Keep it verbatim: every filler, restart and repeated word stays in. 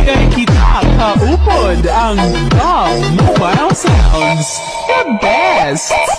Kay kita kaupod ang Dog Mobile Sounds, the best!